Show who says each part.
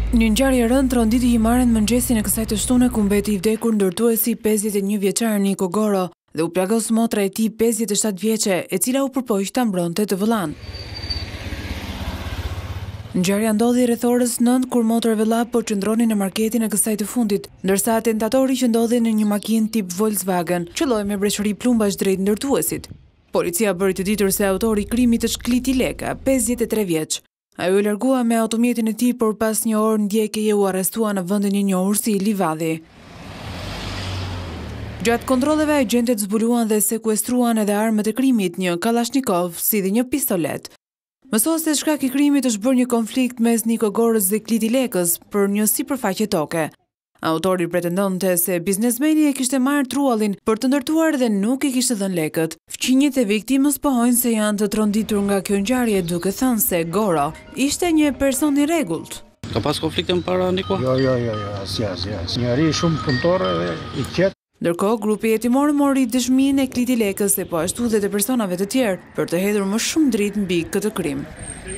Speaker 1: Një ngjarje e rëndë tronditi himaren mëngjesin e kësaj të shtune ku mbeti i vdekur ndërtuesi 51 vjeçar Niko Goro dhe u plagos motra e tij 57 vjeçe, e cila u përpoq ta mbronte të vëllan. Ngjarja ndodhi rreth orës 9 kur motra e vëlla po qëndronin në marketin e kësaj të fundit, ndërsa atentatori që ndodhi në një makinë tip Volkswagen qelloi me breshëri plumbash drejt ndërtuesit. Policia bëri të ditur se autori i krimit është Kliti Leka, 53 vjeç. Ai u largua me automjetin e tij, por pas një orë ndjekjeje u arrestua në vendin e njohur si Livadhi. Gjatë kontrolleve, agentët zbuluan dhe sekuestruan edhe armët e krimit, një Kalashnikov, si dhe një pistolet. Mësohet se shkak i krimit është bërë një konflikt mes Niko Gorës dhe Kliti Lekës për një sipërfaqe toke. Autori pretendonte se biznesmeni e kishte marrë truallin për të ndërtuar dhe nuk i kishte dhënë lekët. Fëmijët e viktimës pohojnë se janë të tronditur nga kjo ngjarje, duke thënë se Goro ishte një person i rregullt.
Speaker 2: Ka pas konflikte më para, Niko?
Speaker 3: Jo, asnjë. Njëri shumë punëtor dhe i qetë.
Speaker 1: Ndërkohë, grupi hetimor mori dëshminë e Kliti Lekës e po ashtu dhe të personave të tjerë për të hedhur më shumë dritë mbi këtë krim.